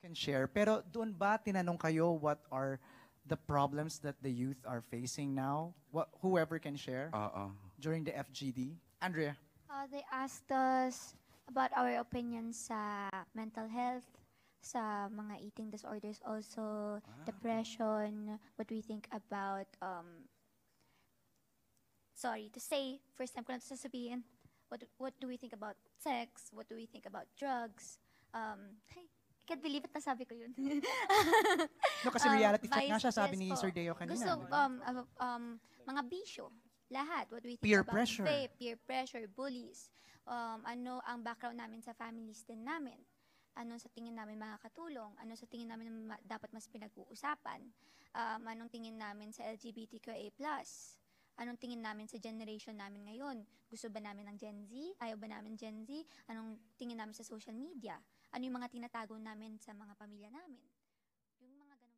can share. Pero doon ba tinanong kayo what are the problems that the youth are facing now? Whoever can share Oo. during the FGD? Andrea? They asked us about our opinions sa mental health, sa mga eating disorders also, depression, what we think about, sorry to say, first time ko na ito sasabihin, what do we think about sex, what do we think about drugs, hey, I can't believe it, nasabi ko yun. No, kasi reality check nga siya, Vice, sabi yes ni po. Sir Deo kanina. Gusto, di ba? mga bisyo, lahat. What we think Peer about pressure. vape, peer pressure, bullies. Ano ang background namin sa families din namin. Ano sa tingin namin makakatulong. Ano sa tingin namin dapat mas pinag-uusapan. Anong tingin namin sa LGBTQIA+. Anong tingin namin sa generation namin ngayon? Gusto ba namin ng Gen Z? Ayaw ba namin Gen Z? Anong tingin namin sa social media? Ano yung mga tinatago namin sa mga pamilya namin? Yung mga ganun.